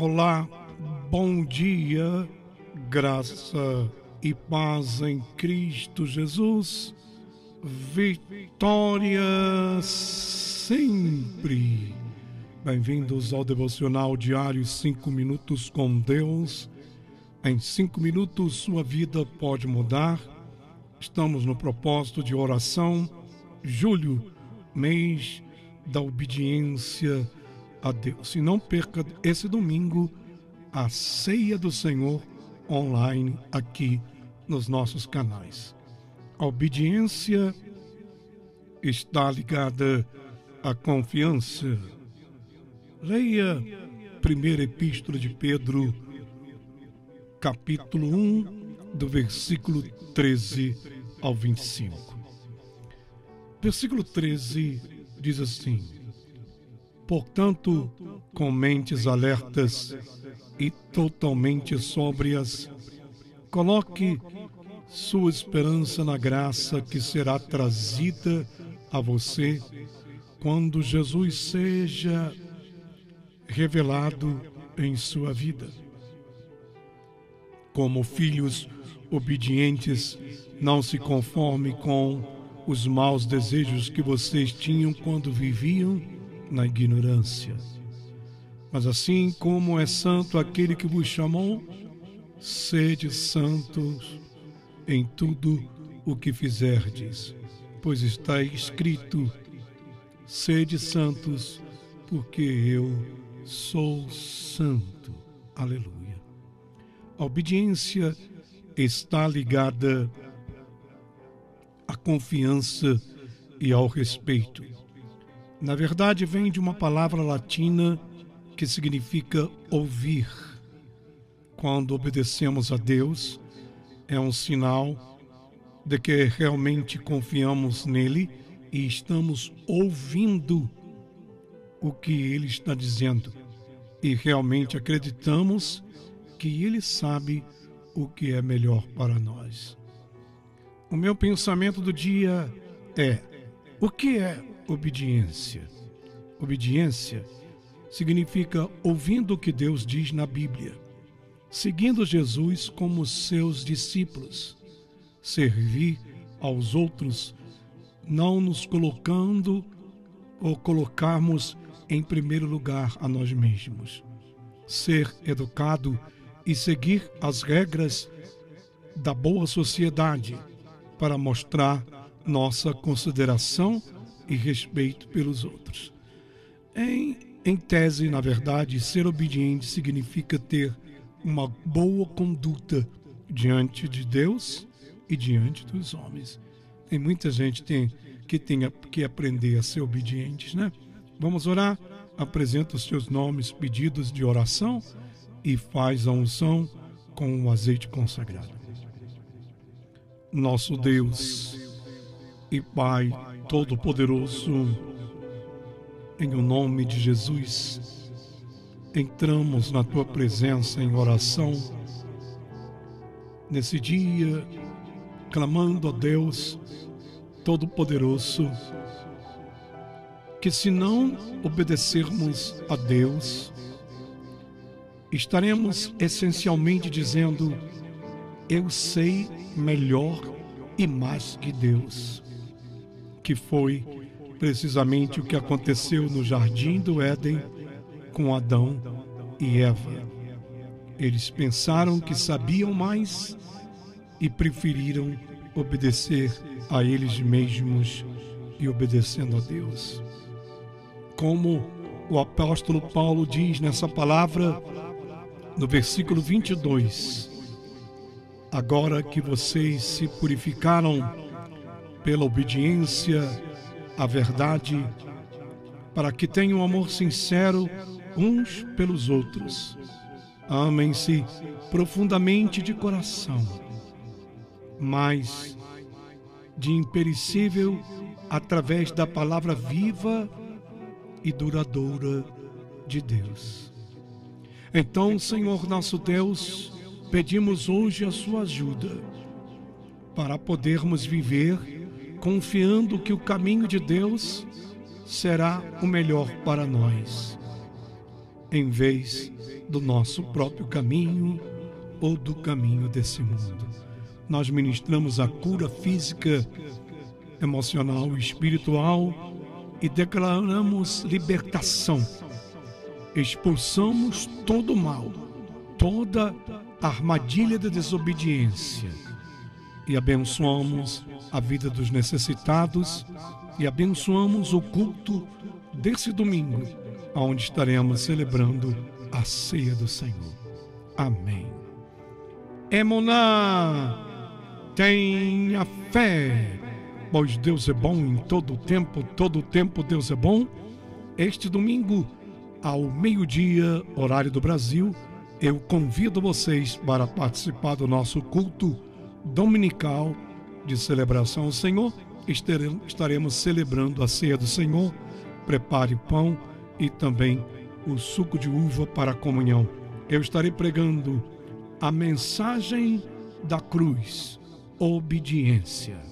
Olá, bom dia, graça e paz em Cristo Jesus, vitória sempre. Bem-vindos ao Devocional Diário 5 Minutos com Deus. Em 5 minutos sua vida pode mudar. Estamos no propósito de oração, julho, mês da obediência a Deus. E não perca esse domingo a Ceia do Senhor online aqui nos nossos canais. A obediência está ligada à confiança. Leia a primeira epístola de Pedro, capítulo 1, do versículo 13 ao 25. Versículo 13 diz assim: portanto, com mentes alertas e totalmente sóbrias, coloque sua esperança na graça que será trazida a você quando Jesus seja revelado em sua vida. Como filhos obedientes, não se conforme com os maus desejos que vocês tinham quando viviam na ignorância. Mas assim como é santo aquele que vos chamou, sede santos em tudo o que fizerdes, pois está escrito: sede santos, porque eu sou santo. Aleluia. A obediência está ligada à confiança e ao respeito. Na verdade, vem de uma palavra latina que significa ouvir. Quando obedecemos a Deus, é um sinal de que realmente confiamos nele e estamos ouvindo o que ele está dizendo. E realmente acreditamos que ele sabe o que é melhor para nós. O meu pensamento do dia é: o que é obediência? Obediência significa ouvindo o que Deus diz na Bíblia, seguindo Jesus como seus discípulos, servir aos outros, não nos colocando ou colocarmos em primeiro lugar a nós mesmos, ser educado e seguir as regras da boa sociedade para mostrar nossa consideração e respeito pelos outros. Em tese, na verdade, ser obediente significa ter uma boa conduta diante de Deus e diante dos homens. Tem muita gente que tem que aprender a ser obedientes, né? Vamos orar? Apresenta os seus nomes, pedidos de oração e faz a unção com o azeite consagrado. Nosso Deus e Pai Todo-Poderoso, em o nome de Jesus, entramos na Tua presença em oração, nesse dia, clamando a Deus Todo-Poderoso, que se não obedecermos a Deus, estaremos essencialmente dizendo: eu sei melhor e mais que Deus, que foi precisamente o que aconteceu no Jardim do Éden com Adão e Eva. Eles pensaram que sabiam mais e preferiram obedecer a eles mesmos e obedecendo a Deus. Como o apóstolo Paulo diz nessa palavra, no versículo 22, agora que vocês se purificaram pela obediência à verdade, para que tenham amor sincero uns pelos outros, amem-se profundamente de coração, mas de imperecível através da palavra viva e duradoura de Deus. Então, Senhor nosso Deus, pedimos hoje a sua ajuda para podermos viver confiando que o caminho de Deus será o melhor para nós. em vez do nosso próprio caminho ou do caminho desse mundo. Nós ministramos a cura física, emocional e espiritual e declaramos libertação. Expulsamos todo o mal, toda armadilha da desobediência e abençoamos a vida dos necessitados e abençoamos o culto desse domingo, onde estaremos celebrando a ceia do Senhor. Amém. Emuná, tenha fé, pois Deus é bom em todo o tempo Deus é bom. Este domingo, ao meio-dia, horário do Brasil, eu convido vocês para participar do nosso culto dominical de celebração ao Senhor. Estaremos celebrando a ceia do Senhor. Prepare pão e também o suco de uva para a comunhão. Eu estarei pregando a mensagem da cruz, obediência.